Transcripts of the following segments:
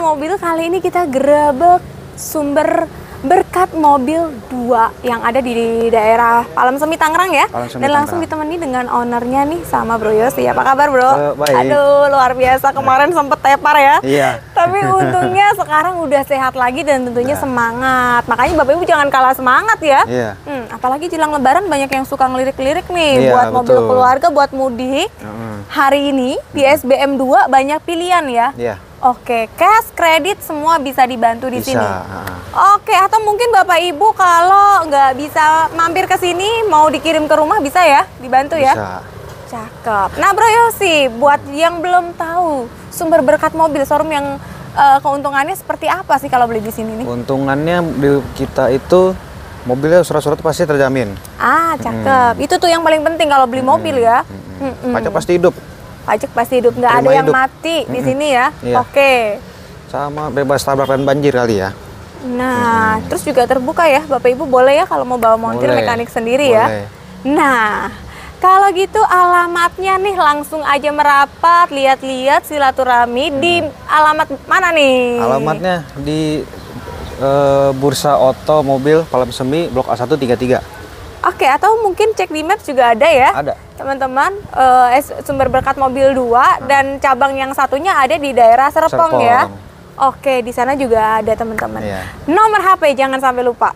mobil, kali ini kita gerebek sumber berkat mobil 2 yang ada di daerah Palem Semi Tangerang ya. Dan langsung ditemani dengan ownernya nih sama Bro Yosi. Apa kabar Bro? Baik. Aduh luar biasa, kemarin sempet tepar ya. Iya. Tapi untungnya sekarang udah sehat lagi dan tentunya semangat. Makanya Bapak Ibu jangan kalah semangat ya. Iya. Apalagi jelang Lebaran banyak yang suka ngelirik-lirik nih buat mobil keluarga, buat mudik. Hari ini di SBM 2 banyak pilihan ya. Iya. Oke, cash, kredit semua bisa dibantu di sini. Bisa. Oke, atau mungkin Bapak Ibu kalau nggak bisa mampir ke sini, mau dikirim ke rumah bisa ya, dibantu ya. Bisa. Cakep. Nah Bro Yosi, buat yang belum tahu sumber berkat mobil showroom yang keuntungannya seperti apa sih kalau beli di sini nih? Keuntungannya di kita itu mobilnya surat-surat pasti terjamin. Ah, cakep. Itu tuh yang paling penting kalau beli mobil ya. Pajak pasti hidup. Pajak pasti hidup, nggak ada yang mati di sini ya. Iya. Oke. Sama bebas tabrakan banjir kali ya. Nah, terus juga terbuka ya, Bapak Ibu boleh ya kalau mau bawa montir mekanik sendiri ya. Nah, kalau gitu alamatnya nih langsung aja merapat, lihat-lihat silaturahmi di alamat mana nih? Alamatnya di Bursa Otomobil Palem Semi Blok A133. Oke, atau mungkin cek di Maps juga ada ya. Ada. Teman-teman, sumber berkat mobil 2 dan cabang yang satunya ada di daerah Serpong ya. Oke, di sana juga ada teman-teman. Iya. Nomor HP jangan sampai lupa.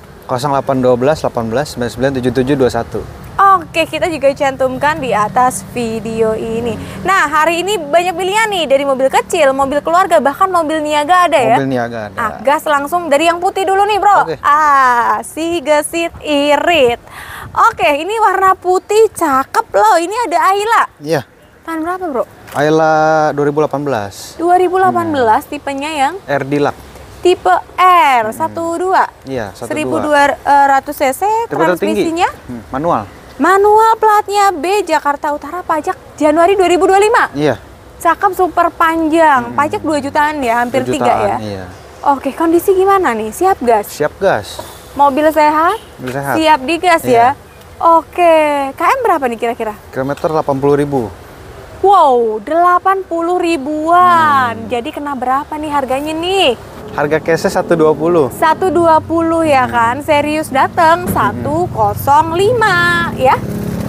0812 18 99 77 21. Oke, kita juga cantumkan di atas video ini. Nah, hari ini banyak pilihan nih, dari mobil kecil, mobil keluarga, bahkan mobil niaga ada ya. Mobil niaga ada. Gas langsung dari yang putih dulu nih, Bro. Oke. Si gesit irit. Oke, ini warna putih cakep loh. Ini ada Ayla. Iya. Tahun berapa, Bro? Ayla 2018. 2018, tipenya yang R Deluxe. tipe R 12. Iya, 1200 cc, transmisinya manual. Manual, platnya B, Jakarta Utara, pajak Januari 2025. Iya. Cakep, super panjang. Pajak 2 jutaan ya, hampir 3 ya. Iya. Oke, kondisi gimana nih? Siap gas? Siap gas. Mobil sehat? Mobil sehat. Siap digas ya? Oke, KM berapa nih kira-kira? Kilometer 80.000. Wow, 80 ribuan. Jadi kena berapa nih harganya nih? Harga cashnya 120. 120 ya kan? Serius datang 105 ya?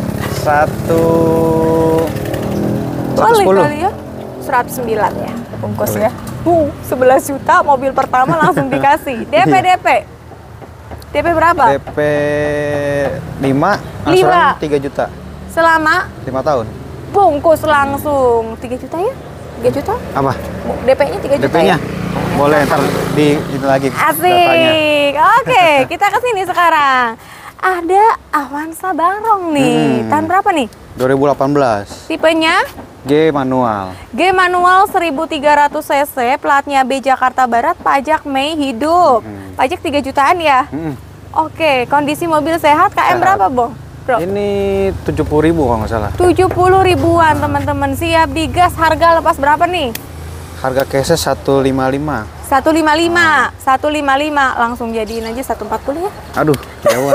110 kali ya? 109 ya bungkus ya. 11 juta mobil pertama langsung dikasih. DP DP berapa? DP 5, angsuran 3 juta. Selama 5 tahun. Bungkus langsung 3 juta ya? 3 juta? Apa? DP-nya 3 juta DP-nya? ya? Boleh ntar di itu lagi. Asik. Datanya. Oke, kita ke sini sekarang. Ada Avanza Barong nih. Tahun berapa nih? 2018. Tipenya G manual. G manual 1300 cc, platnya B Jakarta Barat, pajak Mei hidup. Pajak 3 jutaan ya? Oke, kondisi mobil sehat, KM berapa, Bro? Ini 70.000 kalau nggak salah. 70 ribuan, teman-teman. Siap digas, harga lepas berapa nih? Harga cashnya 155. 155, 155, langsung jadiin aja 140 ya? Aduh, jauhan.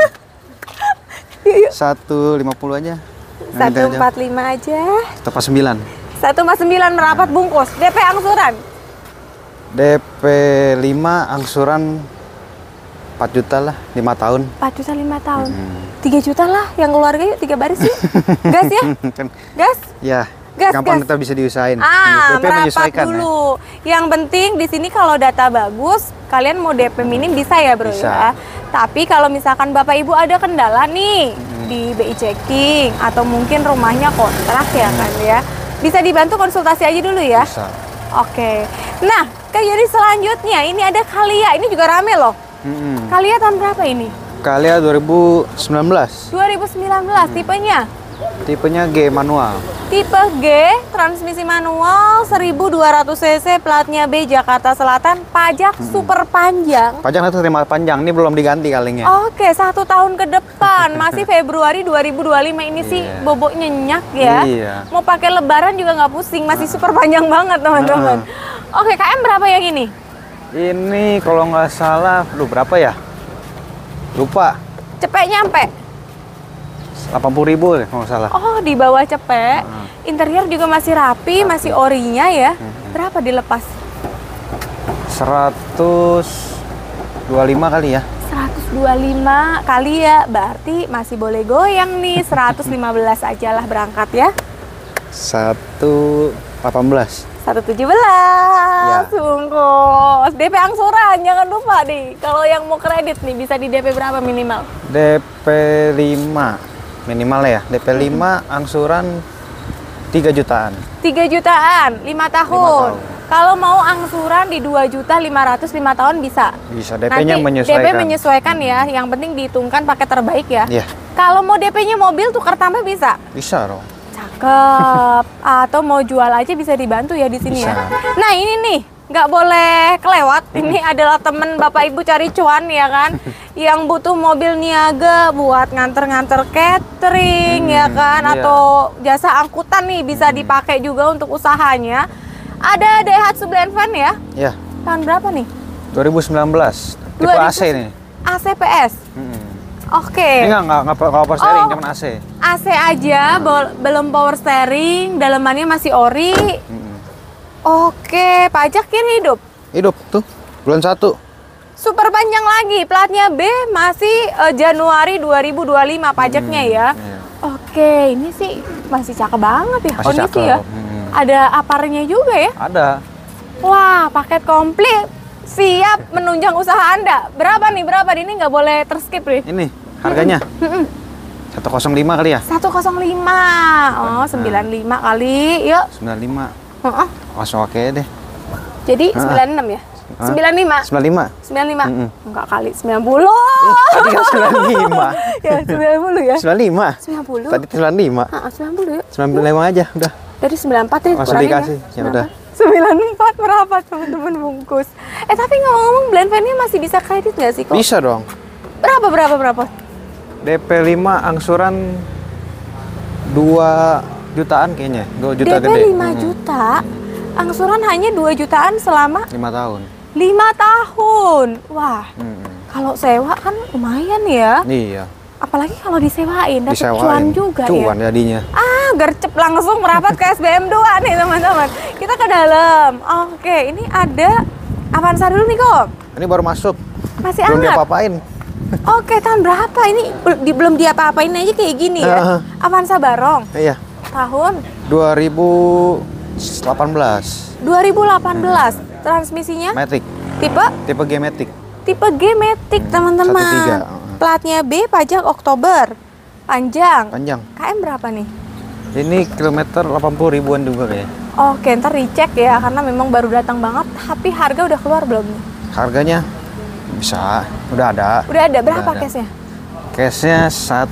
150 aja. 145 aja. Tepat 9. 149 merapat bungkus. DP angsuran? DP 5, angsuran 4 juta lah, 5 tahun. 4 juta 5 tahun. 3 juta lah, yang keluarga yuk 3 baris yuk. Gas ya? Gas? Ya. Gas, gampang gas. kita bisa diusahain. Ah, DP merapat dulu. Ya. Yang penting di sini kalau data bagus, kalian mau DP minim bisa ya, Bro bisa. ya. Tapi kalau misalkan Bapak Ibu ada kendala nih di BI checking atau mungkin rumahnya kontrak ya kan ya. Bisa dibantu konsultasi aja dulu ya. Bisa. Oke. Nah, jadi selanjutnya ini ada Kalia. Ini juga rame loh. Kalia tahun berapa ini? Kalia 2019. 2019, tipenya? Tipenya G manual. Tipe G, transmisi manual, 1200 cc, platnya B Jakarta Selatan, pajak super panjang. Pajak itu terima panjang, ini belum diganti kalingnya. Oke, 1 tahun ke depan, masih Februari 2025 ini sih bobok nyenyak ya. Iya. Mau pakai lebaran juga nggak pusing, masih super panjang banget teman-teman. Oke, KM berapa yang ini? Ini kalau nggak salah, berapa ya? Lupa. Cepet nyampe? 80.000 kalau nggak salah. Oh, di bawah cepet. Interior juga masih rapi, masih orinya ya. Berapa dilepas? 125 kali ya. 125 kali ya, berarti masih boleh goyang nih. 115 aja lah berangkat ya. 118. 117 Ya. bungkus. DP angsuran jangan lupa nih. Kalau yang mau kredit nih bisa di DP berapa minimal? DP 5 minimal ya. DP 5 angsuran 3 jutaan. 3 jutaan, 5 tahun. Kalau mau angsuran di 2.500.000 5 tahun bisa. Bisa, DP-nya Nanti menyesuaikan. DP menyesuaikan ya. Yang penting dihitungkan pakai terbaik ya. Iya. Kalau mau DP-nya mobil tukar tambah bisa. Bisa dong. Cakep. Atau mau jual aja bisa dibantu ya di sini Bisa. ya. Nah ini nih nggak boleh kelewat. Ini adalah temen Bapak Ibu cari cuan ya kan, yang butuh mobil niaga buat nganter-nganter catering ya kan, iya. atau jasa angkutan nih bisa dipakai juga untuk usahanya. Ada Daihatsu Blend Van ya. Ya. Tahun berapa nih? 2019. Tipe 2000. AC nih. AC PS. Oke. Ini nggak power steering, Oh. cuman AC. AC aja, belum power steering, dalemannya masih ori. Oke, pajak kiri hidup. Hidup tuh. Bulan 1. Super panjang lagi, platnya B masih Januari 2025 pajaknya ya. Iya. Oke, ini sih masih cakep banget ya Masih kondisi cakep. ya. Ada aparnya juga ya. Ada. Wah, paket komplit. Siap menunjang usaha Anda. Berapa nih? Berapa? Ini nggak boleh terskip nih. Ini harganya 105 kali ya? 105. Oh, 95 kali. Yuk. 95. Heeh. Langsung oke deh. Jadi 96 ya? 95. 95. 95. Mm-mm. Enggak kali, 90. Tadi kan 95. Ya, 90 ya. 95. 90. Tadi 95. Heeh, 90 ya. 95 aja udah. Dari 94 ya Langsung kurangin dikasih. Ya udah. 94 merapat teman-teman bungkus. Tapi ngomong-ngomong Blend Van-nya masih bisa kredit nggak sih kok? Bisa dong. Berapa? DP 5 angsuran 2 jutaan kayaknya. 2 juta DP gede. 5 juta, angsuran hanya 2 jutaan selama 5 tahun. 5 tahun. Wah, kalau sewa kan lumayan ya. Iya. Apalagi kalau disewain, dapat Disewain. cuan juga ya. Cuan jadinya. Gercep langsung merapat ke SBM 2 nih teman-teman. Kita ke dalam. Oke, ini ada Avanza dulu nih kok. Ini baru masuk. Masih Belum hangat. diapa-apain. Oke, tahun berapa? Ini belum diapa-apain aja kayak gini ya. Avanza Barong. Iya. Tahun 2018. 2018. Transmisinya Matic. Tipe G Matic. tipe G Matic teman-teman. 13. Platnya B, pajak Oktober. Panjang. Panjang. KM berapa nih? Ini kilometer 80 ribuan juga kayaknya. Oke, ntar dicek ya karena memang baru datang banget. Tapi harga udah keluar belum nih? Harganya bisa, udah ada. Udah ada berapa Udah ada. case-nya? Cashnya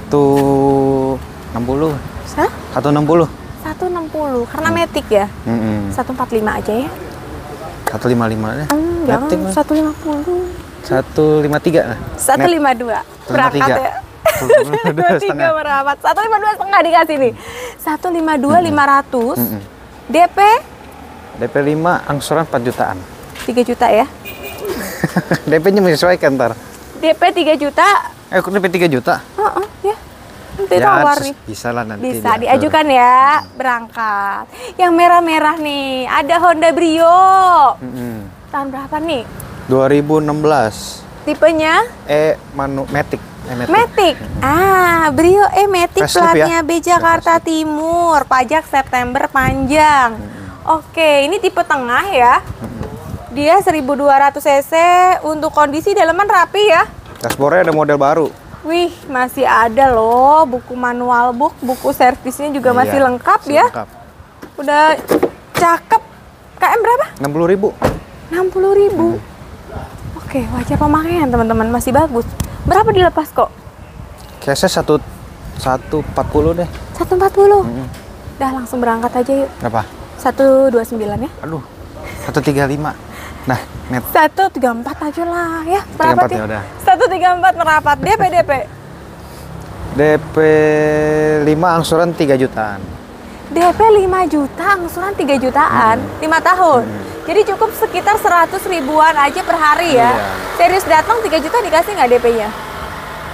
160. Hah? 160. 160 karena Matic ya. 145 aja ya. 155 deh. Jangan Matic mah. 150. 153 lah. 152. Berangkat ya. 23 merapat. 152 setengah dikasih nih. 152 500. DP DP 5 angsuran 4 jutaan. 3 juta ya. DP-nya menyesuaikan ntar. DP 3 juta. DP 3 juta. Ya. Nanti tawar nih. Bisa lah nanti. Bisa diatur. diajukan ya, berangkat. Yang merah-merah nih, ada Honda Brio. Tahun berapa nih? 2016. Tipenya? Matic. Matic. Brio Matic, Facelift platnya ya? B Jakarta Timur, pajak September panjang. Oke, ini tipe tengah ya. Dia 1200 cc, untuk kondisi daleman rapi ya. Dashboardnya ada model baru. Wih, masih ada loh buku manual book, buku servisnya juga masih Iya, lengkap masih ya. lengkap. Udah cakep. KM berapa? 60.000. 60.000. Oke, wajah pemakaian teman-teman masih bagus. Berapa dilepas kok? Cashnya 140 deh. 140. Dah langsung berangkat aja yuk. Berapa? 129 ya. Aduh. 135. Nah, net. 134 aja lah ya. Merapat 134 ya udah. 134 merapat. DP. DP 5 angsuran 3 jutaan. DP 5 juta, angsuran 3 jutaan, 5 tahun. Jadi cukup sekitar 100 ribuan aja per hari ya. Iya. Serius datang 3 juta dikasih nggak DP-nya?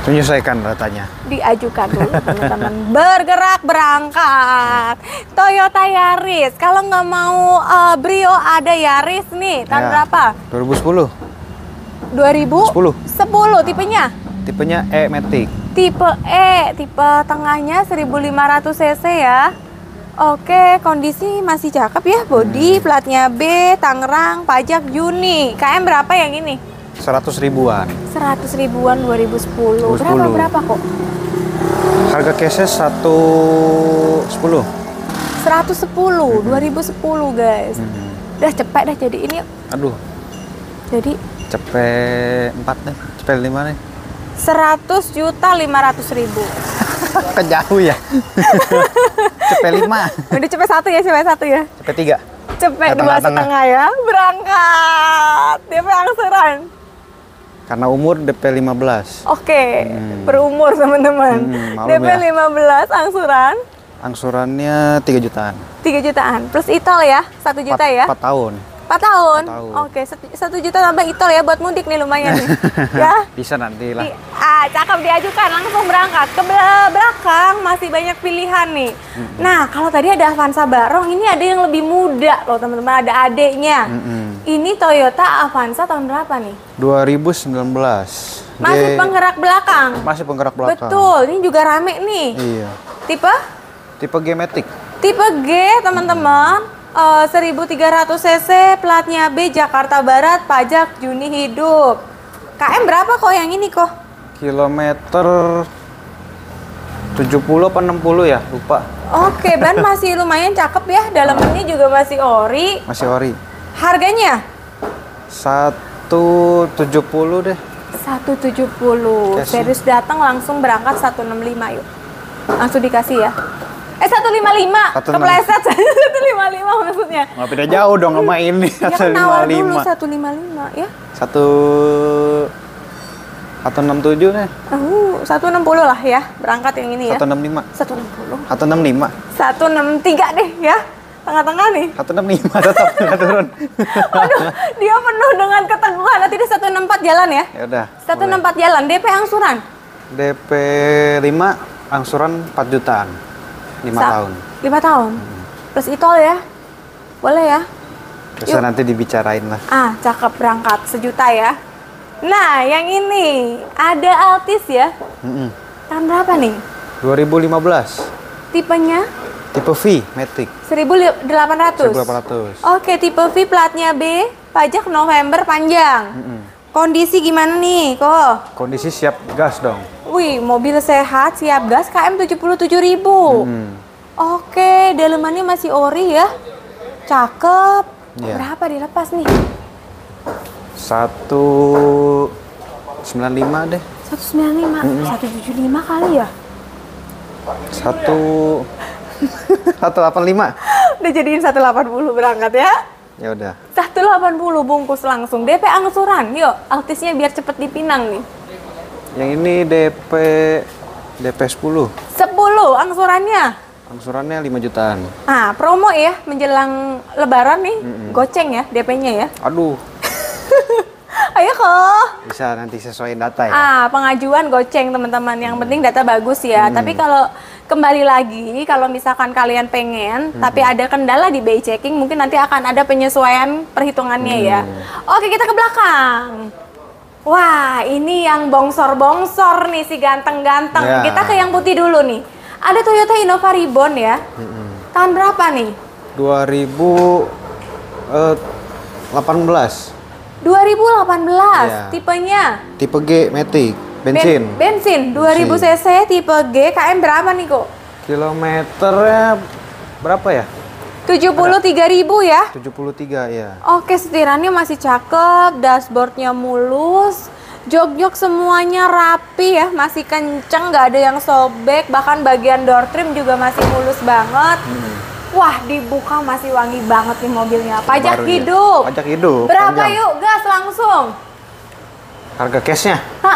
Menyesuaikan datanya. Diajukan dulu teman-teman. Bergerak berangkat. Toyota Yaris. Kalau nggak mau Brio ada Yaris nih. Tahun Ya, berapa? 2010. 2010. 10 tipenya. Tipenya E-Matic. Tipe E, tipe tengahnya 1500 cc ya. Oke, kondisi masih cakep ya. Bodi platnya B, Tangerang, pajak Juni. KM berapa yang ini? 100 ribuan. 100 ribuan 2010. Berapa kok? Harga cashnya 110. 110, 2010 guys. Udah cepet dah jadi ini. Aduh, Jadi cepet 4 deh, cepet 5 nih. 100.500.000. Kejauh ya. Cepet 5. Udah cepet 1 ya, cepet 1 ya. Cepet 3. Cepet Ya, 2,5 ya. Berangkat. DP angsuran. Karena umur DP 15. Oke, berumur teman-teman. Malum DP ya. 15 angsuran Angsurannya 3 jutaan. 3 jutaan. Plus itol ya, 1 juta ya. 4 tahun. 4 tahun. 4 tahun. Oke, 1 juta tambah itol ya buat mudik nih lumayan nih. Ya. Bisa nanti lah. Cakep, diajukan langsung berangkat. Ke belakang masih banyak pilihan nih. Nah, kalau tadi ada Avanza Barong, ini ada yang lebih muda loh teman-teman, ada adeknya. Ini Toyota Avanza tahun berapa nih? 2019. Masih penggerak belakang. Masih penggerak belakang. Betul, ini juga rame nih. Iya. Tipe G-Matic. Tipe G teman-teman. 1300 cc, platnya B, Jakarta Barat, pajak Juni hidup. KM berapa kok yang ini kok? Kilometer 70 apa 60 ya? Lupa. Oke, ban masih lumayan cakep ya. Dalamannya juga masih ori. Masih ori. Harganya? 170 deh. 170. Kasih. Serius datang langsung berangkat 165 yuk. Langsung dikasih ya. 155. 165. Kepleset 155 maksudnya. Nggak beda jauh dong sama ini. Ya kan nawar dulu 155. 155 ya. 167 deh. 160 lah ya. Berangkat yang ini ya. 165. 160. 165. 163 deh ya. Tengah-tengah nih. 165 tetap nggak turun. Waduh, dia penuh dengan keteguhan. Nanti dia 164 jalan ya. Ya udah. 164 jalan. DP angsuran. DP 5 angsuran 4 jutaan. 5 tahun. 5 tahun. Plus itol ya. Boleh ya. Bisa Yuk. nanti dibicarain lah. Cakep, berangkat 1 juta ya. Nah, yang ini ada Altis ya. Tahun berapa nih? 2015. Tipenya Tipe V, Matic. 1800. 1800. Oke, tipe V, platnya B, pajak November panjang. Kondisi gimana nih, kok? Kondisi siap gas dong. Wih, mobil sehat, siap gas, KM 77.000. Oke, dalemannya masih ori ya. Cakep. Iya. Berapa dilepas nih? 195 deh. 195, 175 kali ya? 185. Udah jadiin 180 berangkat ya? Ya udah. 180 bungkus langsung. DP angsuran, yuk. Altisnya biar cepet dipinang nih. Yang ini DP 10. 10 angsurannya. Angsurannya 5 jutaan. Promo ya menjelang lebaran nih. Goceng ya DP-nya ya. Aduh, Ayo kok. bisa nanti sesuaiin data ya. Pengajuan goceng teman-teman. Yang penting data bagus ya. Tapi kalau kembali lagi, kalau misalkan kalian pengen, tapi ada kendala di BI checking, mungkin nanti akan ada penyesuaian perhitungannya ya. Oke, kita ke belakang. Wah, ini yang bongsor-bongsor nih, si ganteng-ganteng. Ya. Kita ke yang putih dulu nih. Ada Toyota Innova Reborn ya. Tahun berapa nih? 2018. 2018. Ya. Tipenya? Tipe G, Matic. Bensin. Bensin 2000 cc tipe G, KM berapa nih kok? Kilometernya berapa ya? 73.000 ya? 73 ya. Oke, setirannya masih cakep, dashboardnya mulus, jok-jok semuanya rapi ya, masih kenceng, nggak ada yang sobek, bahkan bagian door trim juga masih mulus banget. Wah, dibuka masih wangi banget nih mobilnya. Pajak Baru ya. hidup. Pajak hidup. Berapa panjang. yuk? Gas langsung. Harga cashnya?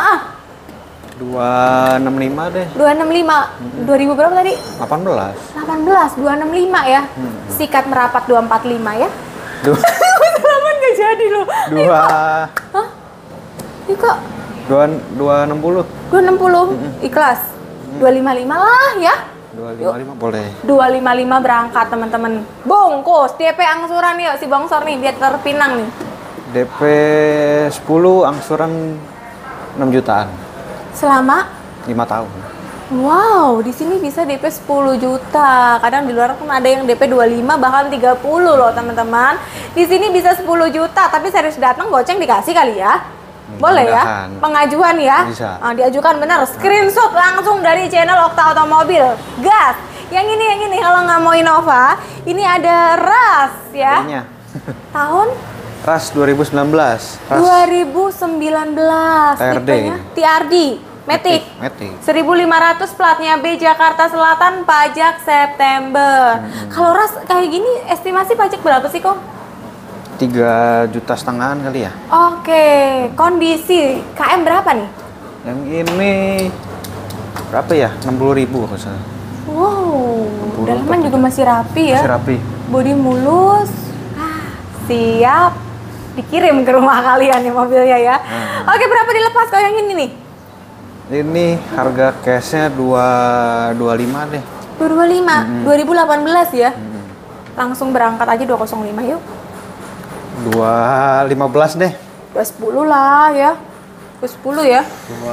265 deh. 265. 2000 berapa tadi? 18. 18, 265 ya. Sikat merapat 245 ya. Dua. Selamat nggak jadi loh. Dua. Ini kok 260. 260 ikhlas. 255 lah ya. 255 boleh. 255 berangkat teman-teman. Bungkus DP angsuran yuk si Bongsor nih biar terpinang nih. DP 10 angsuran 6 jutaan. Selama 5 tahun. wow, di sini bisa DP 10 juta. Kadang di luar kan ada yang DP 25 bahkan 30 loh teman-teman. Di sini bisa 10 juta, tapi serius datang goceng dikasih kali ya. Boleh ya? Pengajuan ya? Bisa. Nah, diajukan benar. Screenshot langsung dari channel Okta Otomobil. Gas. Yang ini kalau nggak mau Innova, ini ada RAS ya. Adanya. Tahun? RAS 2019. RAS 2019. TRD. Tipenya TRD. Matic. Matic. 1500 platnya B Jakarta Selatan, pajak September. Kalau RAS kayak gini estimasi pajak berapa sih kok? 3,5 juta kali ya. Oke, kondisi KM berapa nih? Yang ini berapa ya? 60.000 kalau salah. Wow, dalaman juga masih rapi ya. Masih rapi. Bodi mulus. Siap dikirim ke rumah kalian nih mobilnya ya. Oke, berapa dilepas kalau yang ini nih? Ini harga cashnya 225 deh. 225, 2018 ya. Langsung berangkat aja 205 yuk. 215 deh. 210 lah ya. 210 ya.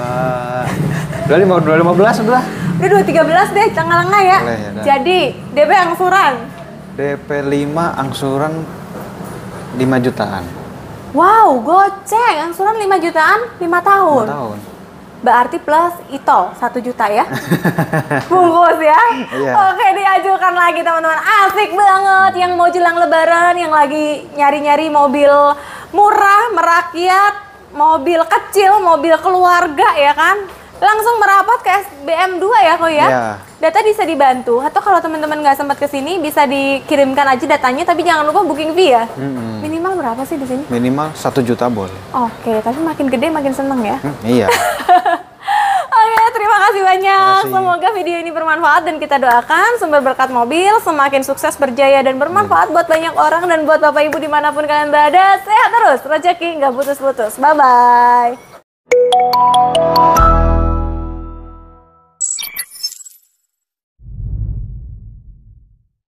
215 udah. Udah 213 deh, tengah-tengah ya. Boleh, ya, jadi DP angsuran. DP 5 angsuran 5 jutaan. Wow, goceng. Angsuran 5 jutaan 5 tahun. 5 tahun. Berarti plus ITOL 1 juta ya. Bungkus ya. Iya. Oke, diajukan lagi teman-teman. Asik banget yang mau jelang lebaran, yang lagi nyari-nyari mobil murah, merakyat, mobil kecil, mobil keluarga ya kan. Langsung merapat ke SBM 2 ya kok ya. Iya. Data bisa dibantu atau kalau teman-teman nggak sempat ke sini bisa dikirimkan aja datanya, tapi jangan lupa booking fee ya. Minimal berapa sih di sini? Minimal 1 juta boleh. Oke, tapi makin gede makin seneng ya. Iya. Oke, terima kasih banyak. Terima kasih. Semoga video ini bermanfaat dan kita doakan sumber berkat mobil semakin sukses, berjaya dan bermanfaat buat banyak orang dan buat Bapak Ibu dimanapun kalian berada. Sehat terus, rezeki nggak putus-putus. Bye-bye.